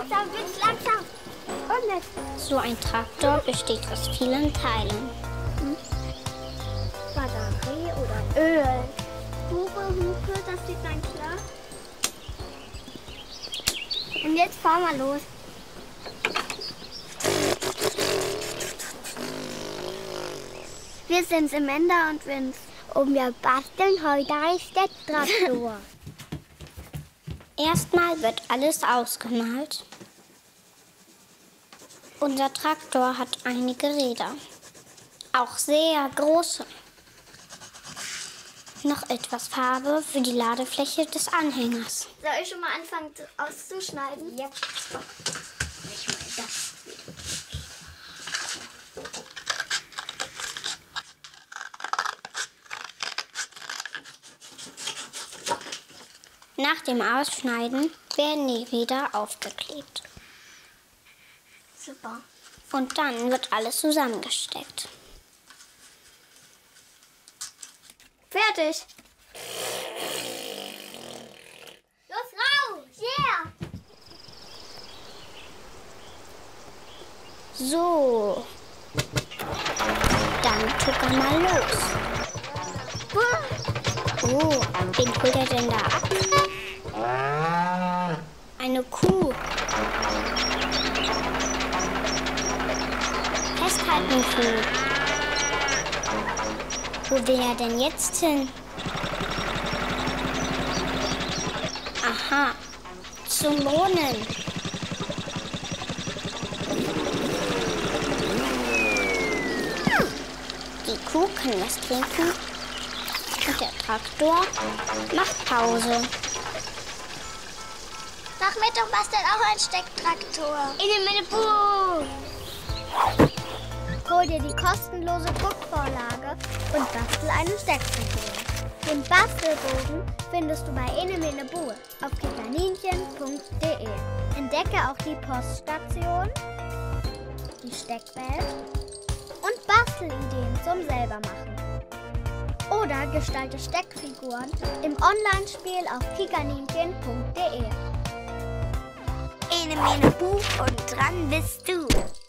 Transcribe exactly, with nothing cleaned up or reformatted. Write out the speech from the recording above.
langsam, ganz langsam. Und jetzt. So ein Traktor besteht aus vielen Teilen. Hm? Batterie oder Öl? Hupe, Hupe, das steht dann klar. Und jetzt fahren wir los. Wir sind Amanda und Vince und wir basteln heute einen Stecktraktor. Erstmal wird alles ausgemalt. Unser Traktor hat einige Räder, auch sehr große. Noch etwas Farbe für die Ladefläche des Anhängers. Soll ich schon mal anfangen auszuschneiden? Ja. Ich meine das. Nach dem Ausschneiden werden die Räder aufgeklebt. Super. Und dann wird alles zusammengesteckt. Fertig. Los, raus! Yeah! So. Dann tuckern mal los. Oh, wen holt er denn da ab? Eine Kuh. Festhalten, Kuh. Wo will er denn jetzt hin? Aha, zum Brunnen. Die Kuh kann was trinken und der Traktor macht Pause. Sag mir doch, bastelt auch ein Stecktraktor. In den Mittelpunkt. Hol dir die kostenlose Druckvorlage und bastel einen Steckfigur. Den Bastelbogen findest du bei Enemene-Bu auf kikaninchen punkt de. Entdecke auch die Poststation, die Steckwelt und Bastelideen zum Selbermachen. Oder gestalte Steckfiguren im Online-Spiel auf kikaninchen punkt de. Enemene-Bu und dran bist du.